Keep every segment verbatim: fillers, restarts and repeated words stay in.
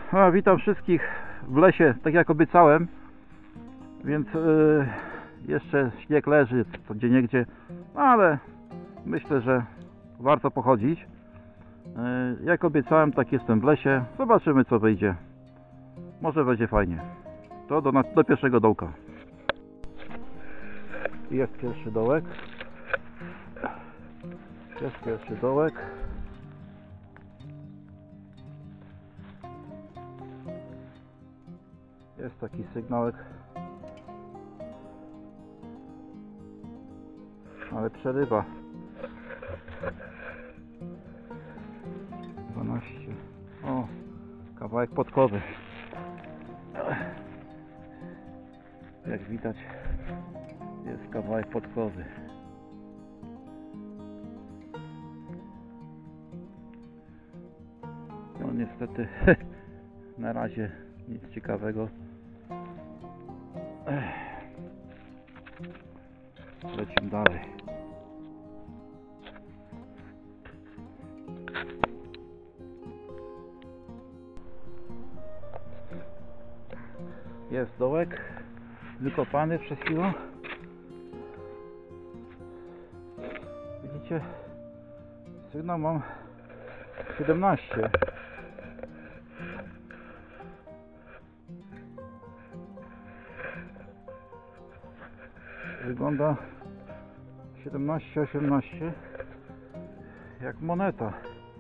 A, witam wszystkich w lesie, tak jak obiecałem. Więc yy, jeszcze śnieg leży to gdzieniegdzie, ale myślę, że warto pochodzić. Yy, jak obiecałem, tak jestem w lesie. Zobaczymy, co wyjdzie. Może będzie fajnie. To do, do pierwszego dołka. Jest pierwszy dołek. Jest pierwszy dołek. Jest taki sygnałek, ale przerywa. dwanaście. O, kawałek podkowy. Jak widać, jest kawałek podkowy. No niestety na razie nic ciekawego. Lecimy dalej. Jest dołek wykopany przez chwilę. Widzicie? Sygnał mam siedemnaście. Wygląda siedemnaście osiemnaście jak moneta.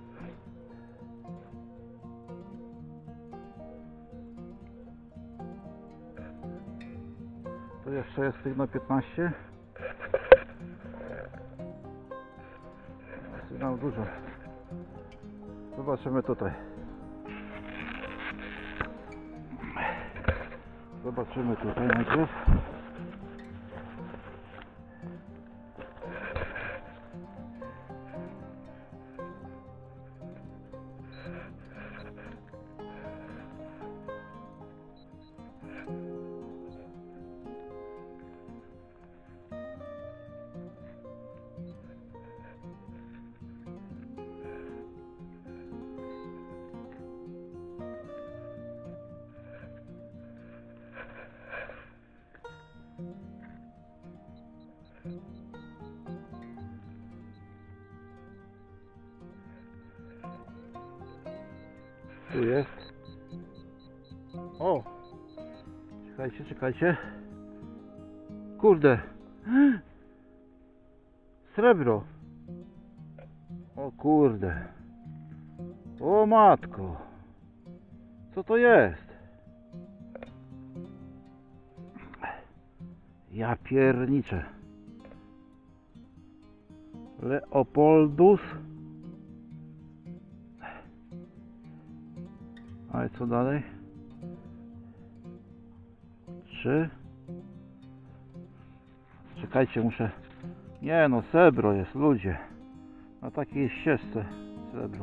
Tu jeszcze jest sygnał piętnaście. Sygnał dużo. Zobaczymy tutaj. Zobaczymy tutaj najpierw. Tu jest. O! Czekajcie, czekajcie. Kurde. Srebro. O kurde. O matko. Co to jest? Ja pierniczę. Leopoldus. Ale co dalej? Trzy. Czekajcie, muszę... Nie no, srebro jest, ludzie. Na takiej ścieżce srebro.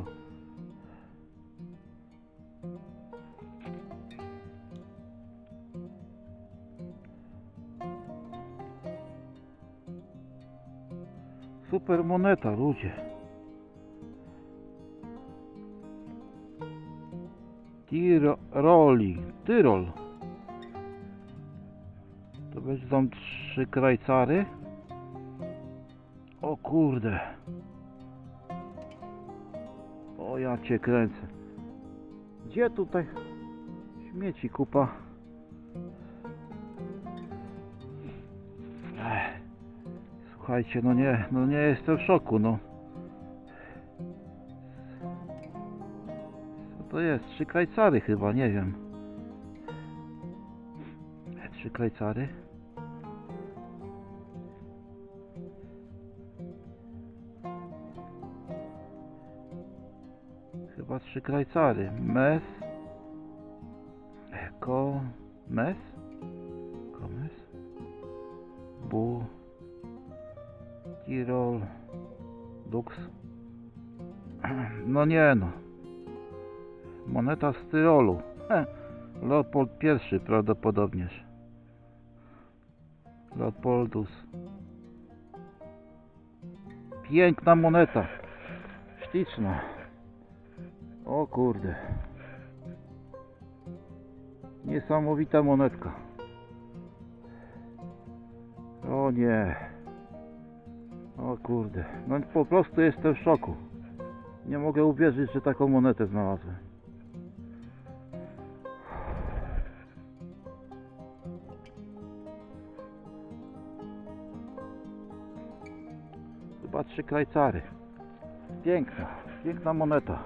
Super moneta, ludzie. Tiroli, Tyrol. To będą trzy krajcary. O kurde. O ja cię kręcę. Gdzie tutaj śmieci kupa? Ech. Słuchajcie, no nie, no nie jestem w szoku, no. To jest trzy krajcary chyba, nie wiem. Trzy krajcary. Chyba trzy krajcary. Mes. Ko. Mes. Komes. Bu. Tirol. Lux. No nie no. Moneta z Tyrolu. Leopold pierwszy prawdopodobnież. Leopoldus. Piękna moneta. Śliczna. O kurde. Niesamowita monetka. O nie. O kurde. No po prostu jestem w szoku. Nie mogę uwierzyć, że taką monetę znalazłem. Zobaczcie krajcary. Piękna, piękna moneta.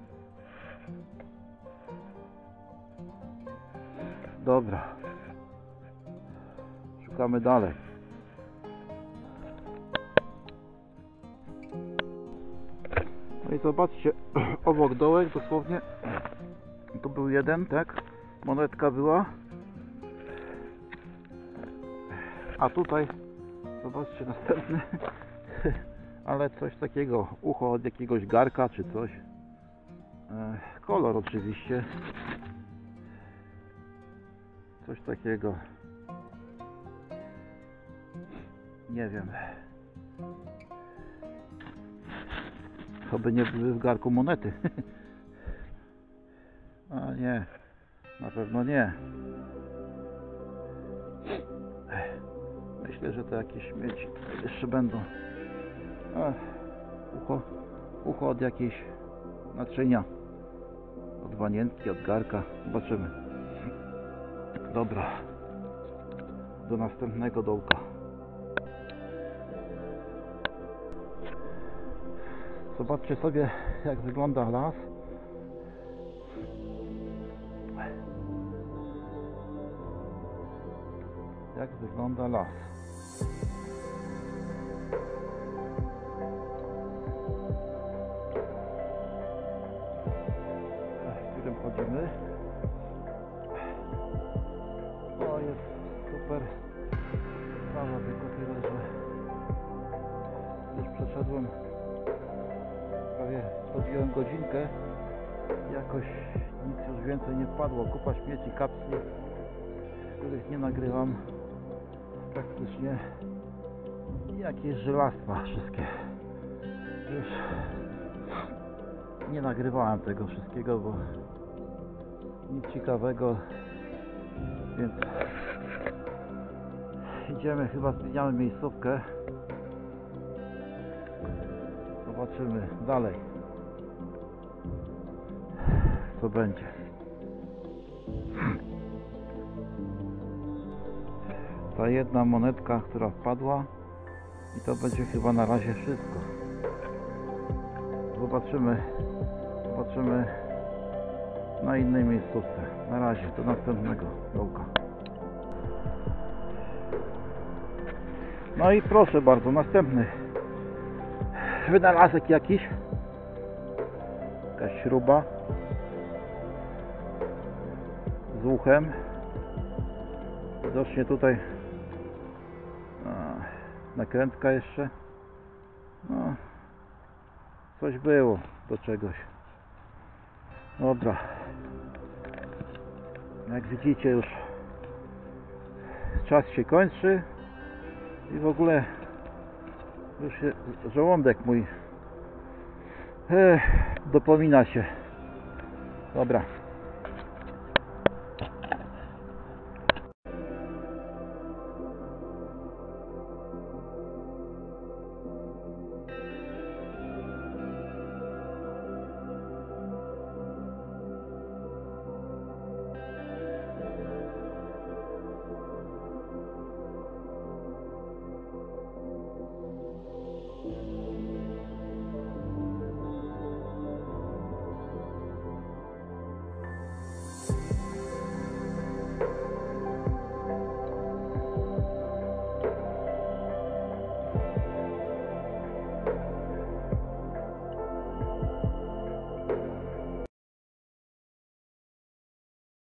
Dobra. Szukamy dalej. No i zobaczcie, obok dołek dosłownie. To był jeden, tak? Monetka była. A tutaj zobaczcie następny. Ale coś takiego, ucho od jakiegoś garka czy coś. E, kolor oczywiście. Coś takiego. Nie wiem. Oby nie były w garku monety. A nie. Na pewno nie. Myślę, że to jakieś śmieci jeszcze będą. A, ucho, ucho od jakiejś naczynia. Od wanienki, od garka. Zobaczymy. Dobra. Do następnego dołka. Zobaczcie sobie, jak wygląda las. Jak wygląda las. W którym chodzimy. O, jest super. Sprawa, tylko tyle, że już przeszedłem. Prawie zrobiłem godzinkę. Jakoś nic już więcej nie wpadło. Kupa śmieci, kapsli, których nie nagrywam praktycznie. I jakieś żelastwa wszystkie. Już nie nagrywałem tego wszystkiego, bo nic ciekawego. Więc idziemy, chyba zmieniamy miejscówkę. Zobaczymy dalej, co będzie. Ta jedna monetka, która wpadła, i to będzie chyba na razie wszystko. Zobaczymy, zobaczymy na innej miejscówce. Na razie, do następnego dołka. No i proszę bardzo, następny wynalazek jakiś. Jakaś śruba z uchem. Widocznie tutaj a, nakrętka jeszcze. No, coś było do czegoś. Dobra. Jak widzicie, już czas się kończy i w ogóle już się żołądek mój ech, dopomina się. Dobra.